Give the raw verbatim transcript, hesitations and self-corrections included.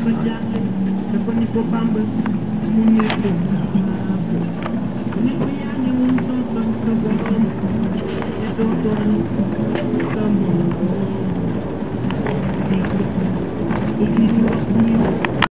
dafa jàlle dafa ni ko Bamba mu ne ko ni ko yaa ngi mun soo sam sa borom te doo doon sa morom